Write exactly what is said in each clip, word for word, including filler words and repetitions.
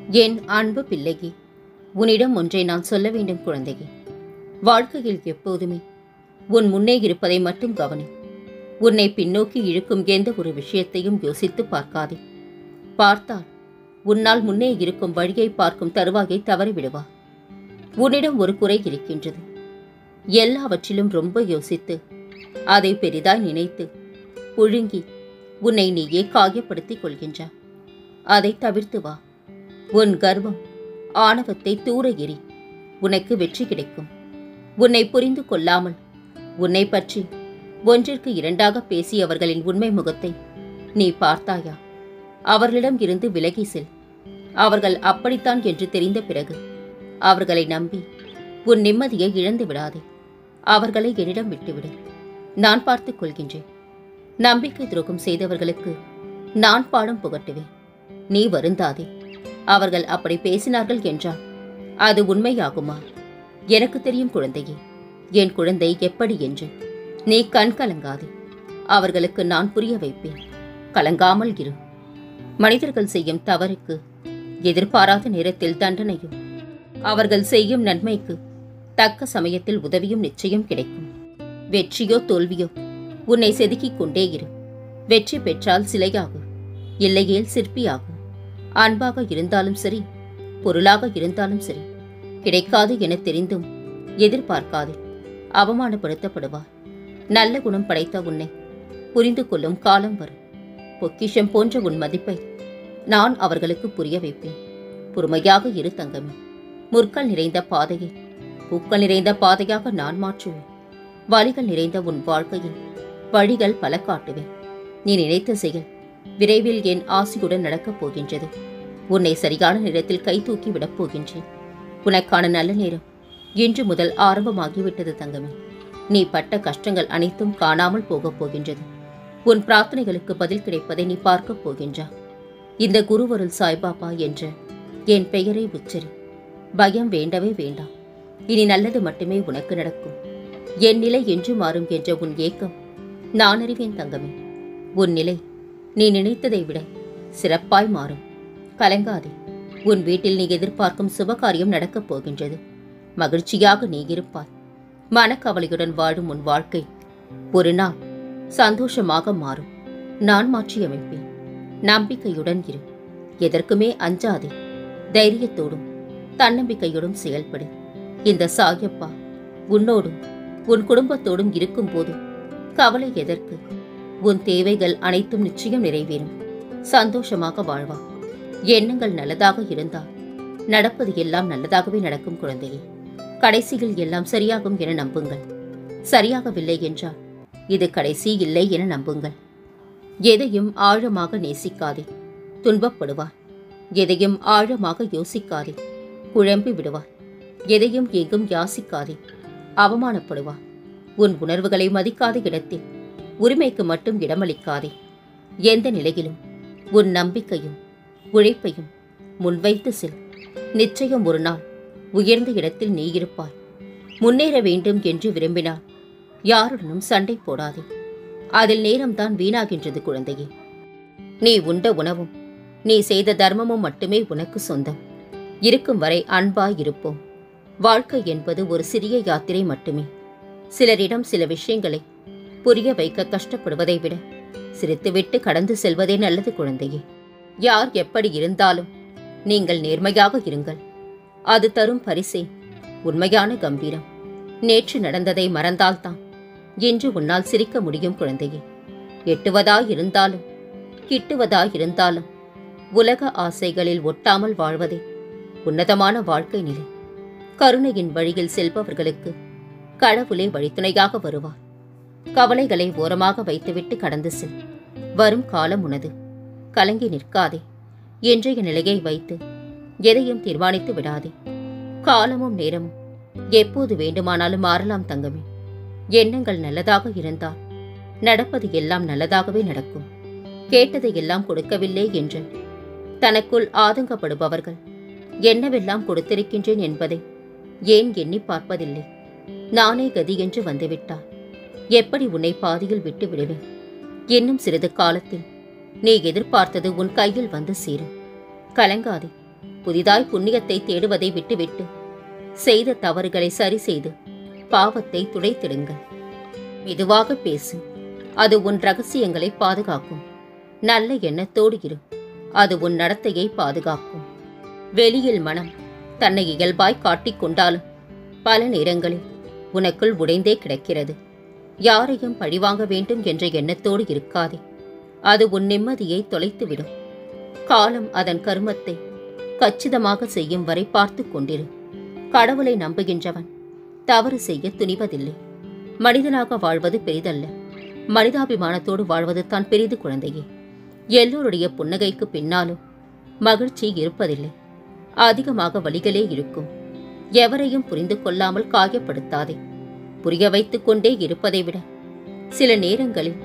என் அன்பு பிள்ளையே, உன்னிடம் ஒன்றை நான் சொல்ல வேண்டும் குழந்தையே. வாழ்க்கையில் எப்போதுமே உன் முன்னே இருப்பதை மட்டும் கவனி. உன்னை பின்னோக்கி இழுக்கும் எந்த ஒரு விஷயத்தையும் யோசித்து பார்க்காதே. பார்த்தால் உன்னால் முன்னே இருக்கும் வழியை பார்க்கும் தருவாயை தவறிவிடுவா. உன்னிடம் ஒரு குறை இருக்கின்றது. எல்லாவற்றிலும் ரொம்ப யோசித்து அதை பெரிதாய் நினைத்து புழுங்கி உன்னை நீயே காயப்படுத்திக் கொள்கின்றா. அதை தவிர்த்து வா. உன் கர்வம் ஆணவத்தை தூர எறி. உனக்கு வெற்றி கிடைக்கும். உன்னை புரிந்து கொள்ளாமல் உன்னை பற்றி ஒன்றிற்கு இரண்டாக பேசியவர்களின் உண்மை முகத்தை நீ பார்த்தாயா? அவர்களிடம் இருந்து விலகி செல். அவர்கள் அப்படித்தான் என்று தெரிந்த பிறகு அவர்களை நம்பி உன் நிம்மதியை இழந்து விடாதே. அவர்களை என்னிடம் விட்டுவிடு. நான் பார்த்துக் கொள்கின்றேன். நம்பிக்கை துரோகம் செய்தவர்களுக்கு நான் பாடம் புகட்டுவேன். நீ வருந்தாதே. அவர்கள் அப்படி பேசினார்கள் என்றால் அது உண்மையாகுமா? எனக்கு தெரியும் குழந்தையே, என் குழந்தை எப்படி என்று. நீ கண் கலங்காதே. அவர்களுக்கு நான் புரிய வைப்பேன். கலங்காமல் இரு. மனிதர்கள் செய்யும் தவறுக்கு எதிர்பாராத நேரத்தில் தண்டனையும், அவர்கள் செய்யும் நன்மைக்கு தக்க சமயத்தில் உதவியும் நிச்சயம் கிடைக்கும். வெற்றியோ தோல்வியோ உன்னை செதுக்கிக் கொண்டே இரு. வெற்றி பெற்றால் சிலையாகு, இல்லையேல் சிற்பியாகு. அன்பாக இருந்தாலும் சரி, பொருளாக இருந்தாலும் சரி, கிடைக்காது என தெரிந்தும் எதிர்பார்க்காதே. அவமானப்படுத்தப்படுவார். நல்ல குணம் படைத்த உன்னை புரிந்து கொள்ளும் காலம் வரும். பொக்கிஷம் போன்ற உன் மதிப்பை நான் அவர்களுக்கு புரிய வைப்பேன். பொறுமையாக இரு தங்கமே. முற்கள் நிறைந்த பாதையை பூக்கள் நிறைந்த பாதையாக நான் மாற்றுவேன். வழிகள் நிறைந்த உன் வாழ்க்கையில் வழிகள் பல காட்டுவேன். நீ நினைத்த செயல் விரைவில் என் ஆசையுடன் நடக்கப் போகின்றது. உன்னை சரியான நேரத்தில் கை தூக்கி விடப் போகின்றேன். உனக்கான நல்ல நேரம் இன்று முதல் ஆரம்பமாகிவிட்டது தங்கமே. நீ பட்ட கஷ்டங்கள் அனைத்தும் காணாமல் போகப் போகின்றது. உன் பிரார்த்தனைகளுக்கு பதில் கிடைப்பதை நீ பார்க்கப் போகின்றா. இந்த குருவருள் சாய்பாபா என்ற என் பெயரை உச்சரி. பயம் வேண்டவே வேண்டாம். இனி நல்லது மட்டுமே உனக்கு நடக்கும். என் நிலை என்று மாறும் என்ற உன் ஏக்கம் நான் அறிவேன் தங்கமே. உன் நிலை நீ நினைத்ததை விட சிறப்பாய் மாறும். கலங்காதே. உன் வீட்டில் நீ எதிர்பார்க்கும் சுபகாரியம் நடக்கப் போகின்றது. மகிழ்ச்சியாக நீ இருப்பாய். மனக்கவலையுடன் வாழும் உன் வாழ்க்கை ஒரு நாள் சந்தோஷமாக மாறும். நான் மாற்றியமைப்பேன். நம்பிக்கையுடன் இரு. எதற்குமே அஞ்சாதே. தைரியத்தோடும் தன்னம்பிக்கையோடும் செயல்படு. இந்த சாயப்பா உன்னோடும் உன் குடும்பத்தோடும் இருக்கும் போது கவலை எதற்கு? உன் தேவைகள் அனைத்தும் நிச்சயம் நிறைவேறும். சந்தோஷமாக வாழ்வா. எண்ணங்கள் நல்லதாக இருந்தால் நடப்பது எல்லாம் நல்லதாகவே நடக்கும் குழந்தையே. கடைசியில் எல்லாம் சரியாகும் என நம்புங்கள். சரியாகவில்லை என்றால் இது கடைசி இல்லை என நம்புங்கள். எதையும் ஆழமாக நேசிக்காதே. துன்பப்படுவார். எதையும் ஆழமாக யோசிக்காதே. குழம்பி விடுவார். எதையும் எங்கும் யாசிக்காதே. அவமானப்படுவார். உன் உணர்வுகளை மதிக்காத இடத்தில் உரிமைக்கு மட்டும் இடமளிக்காதே. எந்த நிலையிலும் உன் நம்பிக்கையும் உழைப்பையும் முன்வைத்து செல். நிச்சயம் ஒரு நாள் உயர்ந்த இடத்தில் நீ இருப்பாய். முன்னேற வேண்டும் என்று விரும்பினால் யாருடனும் சண்டை போடாதே. அதில் நேரம்தான் வீணாகின்றது குழந்தையே. நீ உண்ட உணவும் நீ செய்த தர்மமும் மட்டுமே உனக்கு சொந்தம். இருக்கும் வரை அன்பாய் இருப்போம். வாழ்க்கை என்பது ஒரு சிறிய யாத்திரை மட்டுமே. சிலரிடம் சில விஷயங்களை புரிய வைக்க கஷ்டப்படுவதை விட சிரித்துவிட்டு கடந்து செல்வதே நல்லது குழந்தையே. யார் எப்படி இருந்தாலும் நீங்கள் நேர்மையாக இருங்கள். அது தரும் பரிசே உண்மையான கம்பீரம். நேற்று நடந்ததை மறந்தால்தான் இன்று உன்னால் சிரிக்க முடியும் குழந்தையே. எட்டுவதாயிருந்தாலும் கிட்டுவதாயிருந்தாலும் உலக ஆசைகளில் ஒட்டாமல் வாழ்வதே உன்னதமான வாழ்க்கை நிலை. கருணையின் வழியில் செல்பவர்களுக்கு கடவுளே வழித்துணையாக வருவார். கவலைகளை ஓரமாக வைத்துவிட்டு கடந்து செல். வரும் காலம் உனது. கலங்கி நிற்காதே. இன்றைய நிலையை வைத்து எதையும் தீர்மானித்து விடாதே. காலமும் நேரமும் எப்போது வேண்டுமானாலும் மாறலாம் தங்கமே. எண்ணங்கள் நல்லதாக இருந்தால் நடப்பது எல்லாம் நல்லதாகவே நடக்கும். கேட்டதை எல்லாம் கொடுக்கவில்லை என்று தனக்குள் ஆதங்கப்படுபவர்கள் என்னவெல்லாம் கொடுத்திருக்கின்றேன் என்பதை ஏன் எண்ணி பார்ப்பதில்லை? நானே கதி என்று வந்துவிட்டார். எப்படி உன்னை பாதியில் விட்டு விடுவேன்? இன்னும் சிறிது காலத்தில் நீ எதிர்பார்த்தது உன் கையில் வந்து சேரும். கலங்காதே. புதிதாய் புண்ணியத்தை தேடுவதை விட்டுவிட்டு செய்த தவறுகளை சரி செய்து பாவத்தை துடைத்திடுங்கள். மெதுவாக பேசு, அது உன் ரகசியங்களை பாதுகாக்கும். நல்ல எண்ணத்தோடு இரு, அது உன் நடத்தையை பாதுகாக்கும். வெளியில் மனம் தன்னை இயல்பாய் காட்டிக் கொண்டாலும் பல நேரங்களில் உனக்குள் உடைந்தே கிடக்கிறது. யாரையும் பழிவாங்க வேண்டும் என்ற எண்ணத்தோடு இருக்காதே, அது உன் நிம்மதியை தொலைத்துவிடும். காலம் அதன் கர்மத்தை கச்சிதமாக செய்யும் வரை பார்த்து கொண்டிரு. கடவுளை நம்புகின்றவன் தவறு செய்ய துணிவதில்லை. மனிதனாக வாழ்வது பெரிதல்ல, மனிதாபிமானத்தோடு வாழ்வது தான் பெரிது குழந்தையே. எல்லோருடைய புன்னகைக்கு பின்னாலும் மகிழ்ச்சி இருப்பதில்லை. அதிகமாக வழிகளே இருக்கும். எவரையும் புரிந்து கொள்ளாமல் காயப்படுத்தாதே. புரிய வைத்துக் கொண்டே இருப்பதை விட சில நேரங்களில்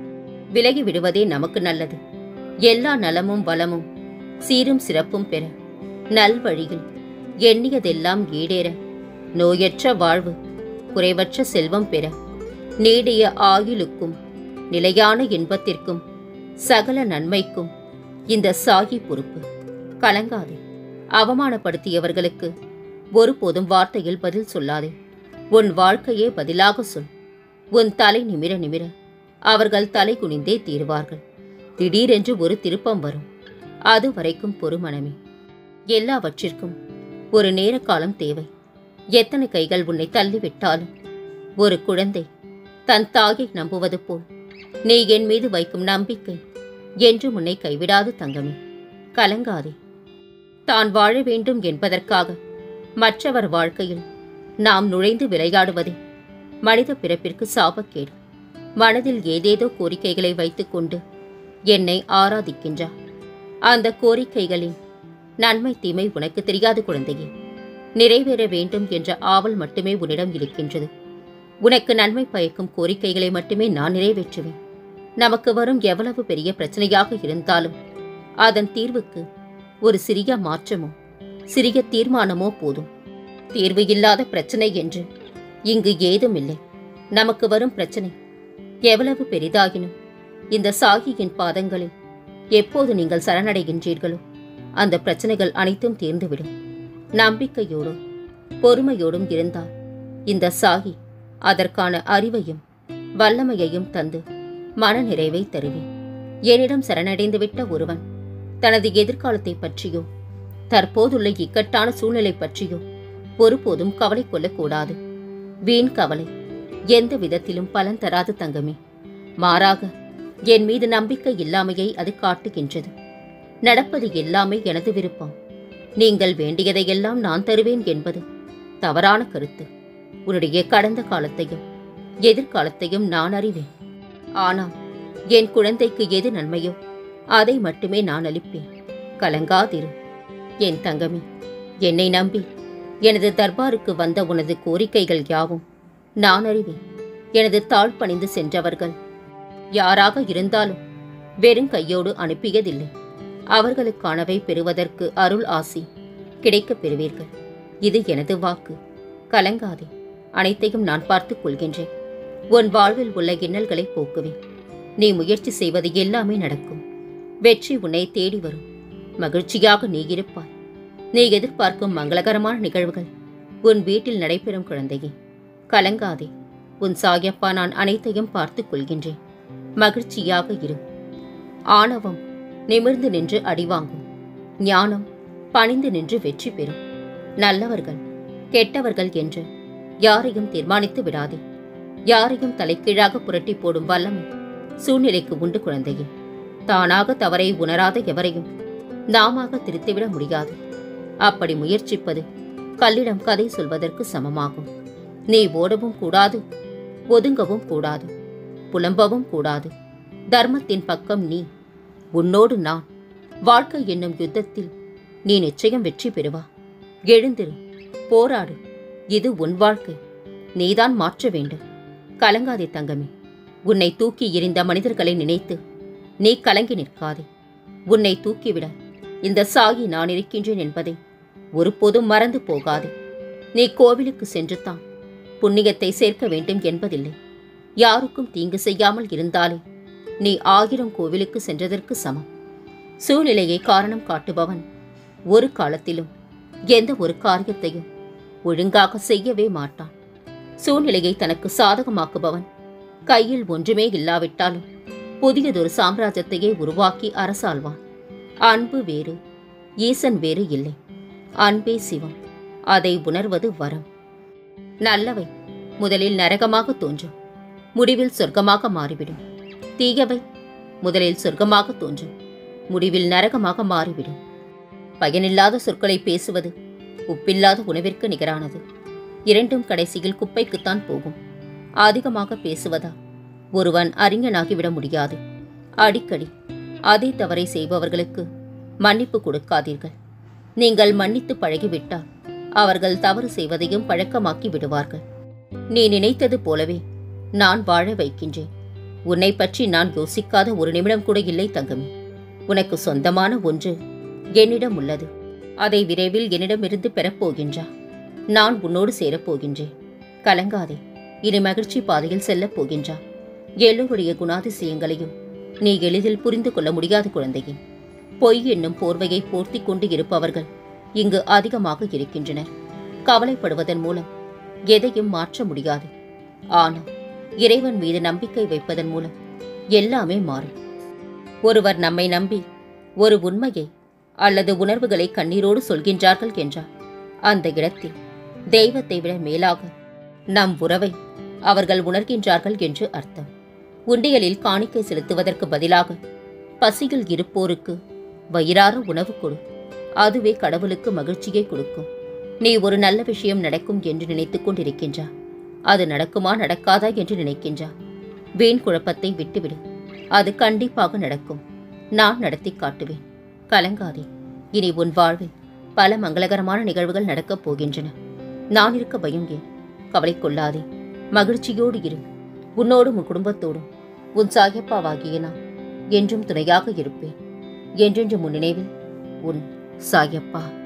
விலகி விடுவதே நமக்கு நல்லது. எல்லா நலமும் வளமும் சீரும் சிறப்பும் பெற, நல்வழியில் எண்ணியதெல்லாம் ஈடேற, நோயற்ற வாழ்வு குறைவற்ற செல்வம் பெற, நீடிய ஆயுளுக்கும் நிலையான இன்பத்திற்கும் சகல நன்மைக்கும் இந்த சாயி பொறுப்பு. கலங்காதே. அவமானப்படுத்தியவர்களுக்கு ஒருபோதும் வார்த்தையில் பதில் சொல்லாதே. உன் வாழ்க்கையே பதிலாக சொல். உன் தலை நிமிர நிமிர அவர்கள் தலை குனிந்தே தீருவார்கள். திடீரென்று ஒரு திருப்பம் வரும். அது வரைக்கும் பொறுமனமே. எல்லாவற்றிற்கும் ஒரு நேர காலம் தேவை. எத்தனை கைகள் உன்னை தள்ளிவிட்டாலும் ஒரு குழந்தை தன் தாயை நம்புவது போல் நீ என் மீது வைக்கும் நம்பிக்கை என்று உன்னை கைவிடாது தங்கமே. கலங்காதே. தான் வாழ வேண்டும் என்பதற்காக மற்றவர் வாழ்க்கையில் நாம் நுழைந்து விளையாடுவதே மனித பிறப்பிற்கு சாபக்கேடு. மனதில் ஏதேதோ கோரிக்கைகளை வைத்துக்கொண்டு என்னை ஆராதிக்கின்றார். அந்த கோரிக்கைகளின் நன்மை தீமை உனக்கு தெரியாது குழந்தையே. நிறைவேற வேண்டும் என்ற ஆவல் மட்டுமே உன்னிடம் இருக்கின்றது. உனக்கு நன்மை பயக்கும் கோரிக்கைகளை மட்டுமே நான் நிறைவேற்றுவேன். நமக்கு வரும் எவ்வளவு பெரிய பிரச்சனையாக இருந்தாலும் அதன் தீர்வுக்கு ஒரு சிறிய மாற்றமோ சிறிய தீர்மானமோ போதும். தீர்வு இல்லாத பிரச்சனை என்று இங்கு ஏதும் இல்லை. நமக்கு வரும் பிரச்சனை எவ்வளவு பெரிதாகினும் இந்த சாகியின் பாதங்களில் எப்போது நீங்கள் சரணடைகின்றீர்களோ அந்த பிரச்சனைகள் அனைத்தும் தீர்ந்துவிடும். நம்பிக்கையோடும் பொறுமையோடும் இருந்தால் இந்த சாகி அதற்கான அறிவையும் வல்லமையையும் தந்து மன நிறைவை தருவேன். என்னிடம் சரணடைந்துவிட்ட ஒருவன் தனது எதிர்காலத்தை பற்றியோ தற்போதுள்ள இக்கட்டான சூழ்நிலை பற்றியோ ஒருபோதும் கவலை கொள்ளக்கூடாது. வீண் கவலை எந்த விதத்திலும் பலன் தராது தங்கமே. மாறாக என் மீது நம்பிக்கை இல்லாமையை அது காட்டுகின்றது. நடப்பது எல்லாமே எனது விருப்பம். நீங்கள் வேண்டியதையெல்லாம் நான் தருவேன் என்பது தவறான கருத்து. உன்னுடைய கடந்த காலத்தையும் எதிர்காலத்தையும் நான் அறிவேன். ஆனால் என் குழந்தைக்கு எது நன்மையோ அதை மட்டுமே நான் அளிப்பேன். கலங்காதிரு என் தங்கமே. என்னை நம்பி எனது தர்பாருக்கு வந்த உனது கோரிக்கைகள் யாவும் நான் அறிவேன். எனது தாழ் பணிந்து சென்றவர்கள் யாராக இருந்தாலும் வெறும் கையோடு அனுப்பியதில்லை. அவர்களுக்கானவை பெறுவதற்கு அருள் ஆசி கிடைக்கப் பெறுவீர்கள். இது எனது வாக்கு. கலங்காதே. அனைத்தையும் நான் பார்த்துக் கொள்கின்றேன். உன் வாழ்வில் உள்ள இன்னல்களை போக்குவேன். நீ முயற்சி செய்வது எல்லாமே நடக்கும். வெற்றி உன்னை தேடி வரும். மகிழ்ச்சியாக நீ இருப்பாய். நீ எதிர்பார்க்கும் மங்களகரமான நிகழ்வுகள் உன் வீட்டில் நடைபெறும் குழந்தையே. கலங்காதே. உன் சாயப்பா நான் அனைத்தையும் பார்த்துக் கொள்கின்றேன். மகிழ்ச்சியாக இரு. ஆணவம் நிமிர்ந்து நின்று அடிவாங்கும். ஞானம் பணிந்து நின்று வெற்றி பெறும். நல்லவர்கள் கெட்டவர்கள் என்று யாரையும் தீர்மானித்து விடாதே. யாரையும் தலைக்கீழாக புரட்டி போடும் வல்லமை சூழ்நிலைக்கு உண்டு குழந்தையே. தானாக தவறை உணராத எவரையும் நாமாக திருத்திவிட முடியாது. அப்படி முயற்சிப்பது கல்லிடம் கதை சொல்வதற்கு சமமாகும். நீ ஓடவும் கூடாது, ஒதுங்கவும் கூடாது, புலம்பவும் கூடாது. தர்மத்தின் பக்கம் நீ, உன்னோடு நான். வாழ்க்கை என்னும் யுத்தத்தில் நீ நிச்சயம் வெற்றி பெறுவா. எழுந்திரு, போராடு. இது உன் வாழ்க்கை. நீதான் மாற்ற வேண்டும். கலங்காதே தங்கமே. உன்னை தூக்கி எறிந்த மனிதர்களை நினைத்து நீ கலங்கி நிற்காதே. உன்னை தூக்கிவிட இந்த சாகி நான் இருக்கின்றேன் என்பதை ஒருபோதும் மறந்து போகாதே. நீ கோவிலுக்கு சென்றுதான் புண்ணியத்தை சேர்க்க வேண்டும் என்பதில்லை. யாருக்கும் தீங்கு செய்யாமல் இருந்தாலே நீ ஆயிரம் கோவிலுக்கு சென்றதற்கு சமம். சூழ்நிலையை காரணம் காட்டுபவன் ஒரு காலத்திலும் எந்த ஒரு காரியத்தையும் ஒழுங்காக செய்யவே மாட்டான். சூழ்நிலையை தனக்கு சாதகமாக்குபவன் கையில் ஒன்றுமே இல்லாவிட்டாலும் புதியதொரு சாம்ராஜ்யத்தையே உருவாக்கி அரசாள்வான். அன்பு வேறு, ஈசன் வேறு இல்லை. அன்பே சிவம். அதை உணர்வது வரம். நல்லவை முதலில் நரகமாக தோன்றும், முடிவில் சொர்க்கமாக மாறிவிடும். தீயவை முதலில் சொர்க்கமாக தோன்றும், முடிவில் நரகமாக மாறிவிடும். பயனில்லாத சொற்களை பேசுவது உப்பில்லாத உணவிற்கு நிகரானது. இரண்டும் கடைசியில் குப்பைக்குத்தான் போகும். அதிகமாக பேசுவதா ஒருவன் அறிஞனாகிவிட முடியாது. அடிக்கடி அதே தவறை செய்பவர்களுக்கு மன்னிப்பு கொடுக்காதீர்கள். நீங்கள் மன்னித்து பழகிவிட்டால் அவர்கள் தவறு செய்வதையும் பழக்கமாக்கி விடுவார்கள். நீ நினைத்தது போலவே நான் வாழ வைக்கின்றேன். உன்னை பற்றி நான் யோசிக்காத ஒரு நிமிடம் கூட இல்லை தங்கமே. உனக்கு சொந்தமான ஒன்று என்னிடம் உள்ளது. அதை விரைவில் என்னிடமிருந்து பெறப்போகின்றா. நான் உன்னோடு சேரப்போகின்றேன். கலங்காதே. இனி மகிழ்ச்சி பாதையில் செல்லப் போகின்றா. எல்லோருடைய குணாதிசயங்களையும் நீ எளிதில் புரிந்து கொள்ள முடியாத குழந்தையே. பொய் என்னும் போர்வையை போர்த்தி கொண்டு இருப்பவர்கள் இங்கு அதிகமாக இருக்கின்றனர். கவலைப்படுவதன் மூலம் எதையும் மாற்ற முடியாது. ஆனால் இறைவன் மீது நம்பிக்கை வைப்பதன் மூலம் எல்லாமே மாறும். ஒருவர் நம்மை நம்பி ஒரு உண்மையை அல்லது உணர்வுகளை கண்ணீரோடு சொல்கின்றார்கள் என்றால் அந்த இடத்தில் தெய்வத்தை விட மேலாக நம் உறவை அவர்கள் உணர்கின்றார்கள் என்று அர்த்தம். உண்டியலில் காணிக்கை செலுத்துவதற்கு பதிலாக பசியில் இருப்போருக்கு வயிறார உணவு கொடு. அதுவே கடவுளுக்கு மகிழ்ச்சியை கொடுக்கும். நீ ஒரு நல்ல விஷயம் நடக்கும் என்று நினைத்துக் கொண்டிருக்கின்றா. அது நடக்குமா நடக்காதா என்று நினைக்கின்றா. வீண் குழப்பத்தை விட்டுவிடு. அது கண்டிப்பாக நடக்கும். நான் நடத்தி காட்டுவேன். கலங்காதே. இனி உன் வாழ்வில் பல மங்களகரமான நிகழ்வுகள் நடக்கப் போகின்றன. நான் இருக்க பயம் ஏன்? கவலை கொள்ளாதே. மகிழ்ச்சியோடு இரு. உன்னோடும் உன் குடும்பத்தோடும் உன் சாயப்பாவாகிய நான் என்றும் துணையாக இருப்பேன். என்றென்று முன் நினைவில் உன் சாயப்பா.